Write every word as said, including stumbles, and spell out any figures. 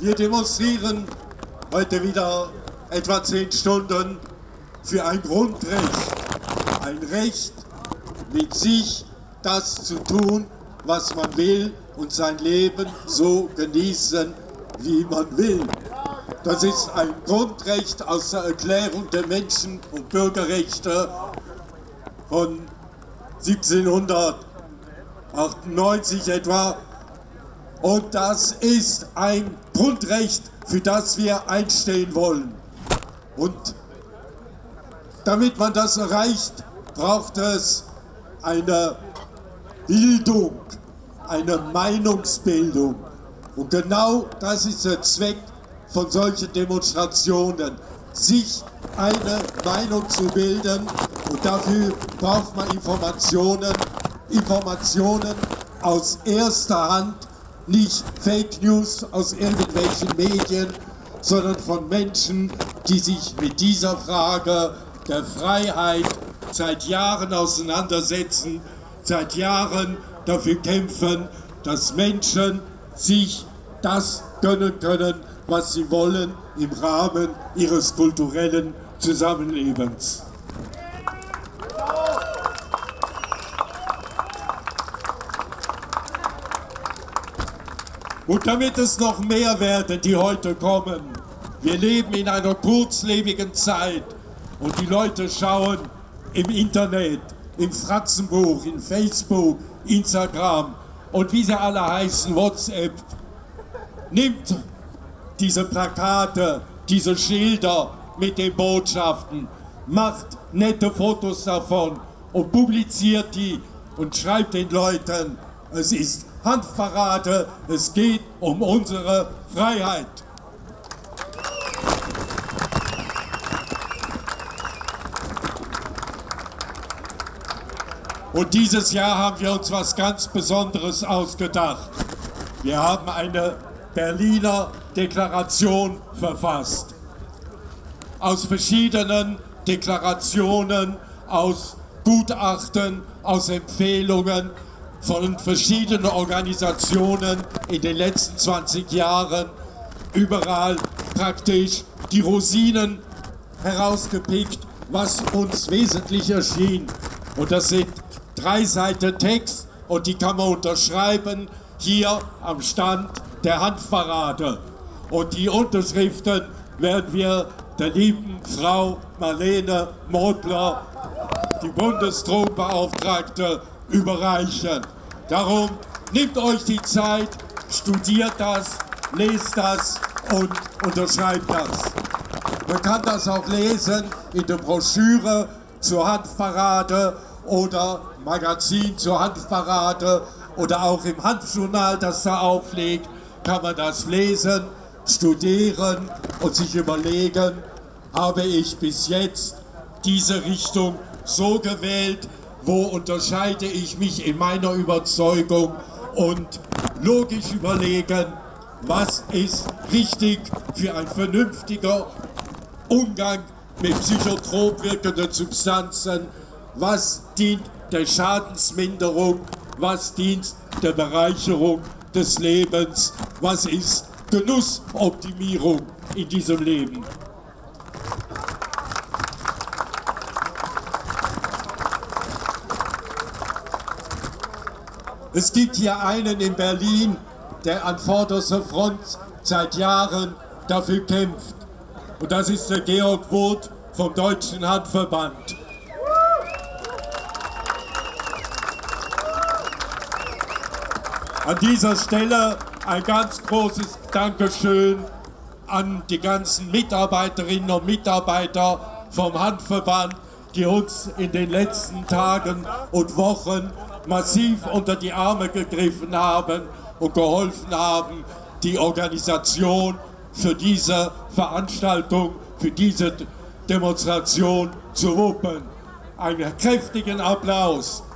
Wir demonstrieren heute wieder etwa zehn Stunden für ein Grundrecht. Ein Recht, mit sich das zu tun, was man will und sein Leben so genießen, wie man will. Das ist ein Grundrecht aus der Erklärung der Menschen- und Bürgerrechte von siebzehnhundertachtundneunzig etwa. Und das ist ein Grundrecht, für das wir einstehen wollen. Und damit man das erreicht, braucht es eine Bildung, eine Meinungsbildung. Und genau das ist der Zweck von solchen Demonstrationen, sich eine Meinung zu bilden. Und dafür braucht man Informationen, Informationen aus erster Hand, nicht Fake News aus irgendwelchen Medien, sondern von Menschen, die sich mit dieser Frage der Freiheit seit Jahren auseinandersetzen, seit Jahren dafür kämpfen, dass Menschen sich das gönnen können, was sie wollen im Rahmen ihres kulturellen Zusammenlebens. Und damit es noch mehr werden, die heute kommen, wir leben in einer kurzlebigen Zeit und die Leute schauen im Internet, im Fratzenbuch, in Facebook, Instagram und wie sie alle heißen, WhatsApp. Nimmt diese Plakate, diese Schilder mit den Botschaften, macht nette Fotos davon und publiziert die und schreibt den Leuten, es ist Handverrate, es geht um unsere Freiheit. Und dieses Jahr haben wir uns was ganz Besonderes ausgedacht. Wir haben eine Berliner Deklaration verfasst. Aus verschiedenen Deklarationen, aus Gutachten, aus Empfehlungen von verschiedenen Organisationen in den letzten zwanzig Jahren, überall praktisch die Rosinen herausgepickt, was uns wesentlich erschien. Und das sind drei Seiten Text und die kann man unterschreiben hier am Stand der Handverrate. Und die Unterschriften werden wir der lieben Frau Marlene Modler, die Bundesdrogenbeauftragte, überreichen. Darum nehmt euch die Zeit, studiert das, lest das und unterschreibt das. Man kann das auch lesen in der Broschüre zur Handverrate oder Magazin zur Handverrate oder auch im Handjournal, das da auflegt, kann man das lesen, studieren und sich überlegen, habe ich bis jetzt diese Richtung so gewählt, wo unterscheide ich mich in meiner Überzeugung, und logisch überlegen, was ist richtig für ein vernünftiger Umgang mit psychotrop wirkenden Substanzen, was dient der Schadensminderung, was dient der Bereicherung des Lebens, was ist Genussoptimierung in diesem Leben. Es gibt hier einen in Berlin, der an vorderster Front seit Jahren dafür kämpft. Und das ist der Georg Woth vom Deutschen Handverband. An dieser Stelle ein ganz großes Dankeschön an die ganzen Mitarbeiterinnen und Mitarbeiter vom Handverband, die uns in den letzten Tagen und Wochen massiv unter die Arme gegriffen haben und geholfen haben, die Organisation für diese Veranstaltung, für diese Demonstration zu wuppen. Einen kräftigen Applaus